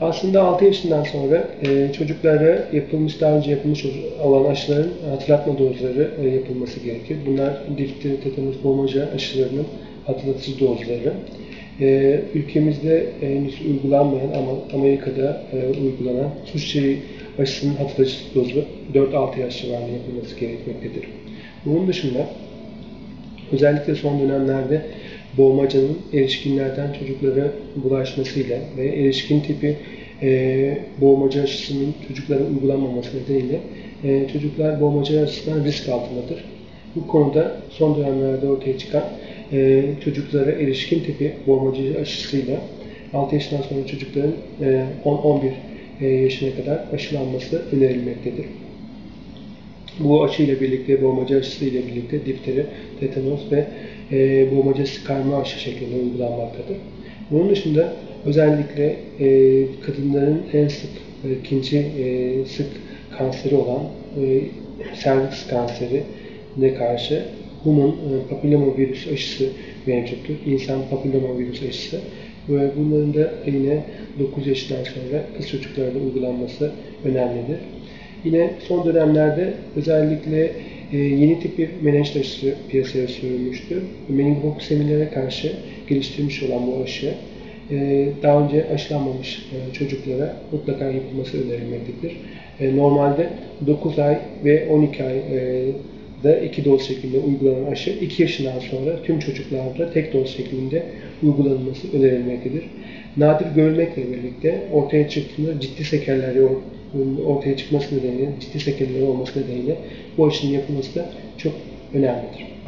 Aslında 6 yaşından sonra çocuklara daha önce yapılmış olan aşıların hatırlatma dozları yapılması gerekir. Bunlar difteri, tetanus, boğmaca aşılarının hatırlatıcı dozları. Ülkemizde henüz uygulanmayan ama Amerika'da uygulanan suç aşısının hatırlatıcı dozu 4-6 yaş civarında yapılması gerekmektedir. Bunun dışında özellikle son dönemlerde boğmacanın erişkinlerden çocuklara bulaşmasıyla ve erişkin tipi boğmaca aşısının çocuklara uygulanmaması nedeniyle çocuklar boğmaca aşısından risk altındadır. Bu konuda son dönemlerde ortaya çıkan çocuklara erişkin tipi boğmaca aşısıyla 6 yaşından sonra çocukların 10-11 yaşına kadar aşılanması önerilmektedir. Bu aşı ile birlikte, boğmaca aşısı ile birlikte difteri, tetanos ve boğmaca sıkarma aşı şeklinde uygulanmaktadır. Bunun dışında özellikle kadınların en sık, ikinci sık kanseri olan serviks kanserine karşı human papillomavirüs aşısı mevcuttur. İnsan papillomavirüs aşısı. Ve bunların da yine 9 yaşından sonra kız çocuklarda uygulanması önemlidir. Yine son dönemlerde özellikle yeni tip bir menenjit aşısı piyasaya sürülmüştür. Meningokoksemilere karşı geliştirilmiş olan bu aşı daha önce aşılanmamış çocuklara mutlaka yapılması önerilmektedir. Normalde 9 ay ve 12 ay da 2 doz şeklinde uygulanan aşı 2 yaşından sonra tüm çocuklarda tek doz şeklinde uygulanması önerilmektedir. Nadir görülmekle birlikte ortaya çıktığında ciddi sekeller ortaya çıkması nedeniyle, ciddi sekeller olması nedeniyle bu aşının yapılması da çok önemlidir.